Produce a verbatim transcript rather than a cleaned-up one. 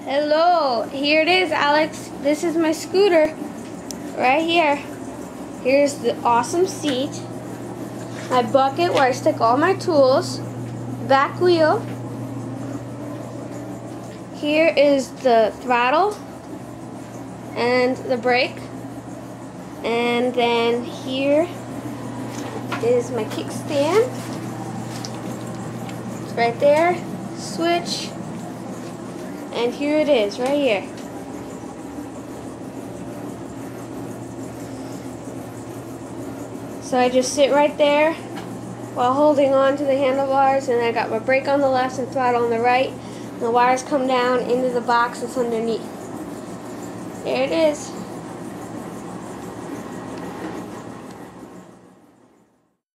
Hello, here it is, Alex. This is my scooter right here. Here's the awesome seat, my bucket where I stick all my tools, back wheel. Here is the throttle and the brake, and then here is my kickstand. It's right there. Switch. And here it is, right here. So I just sit right there while holding on to the handlebars, and I got my brake on the left and throttle on the right. And the wires come down into the box that's underneath. There it is.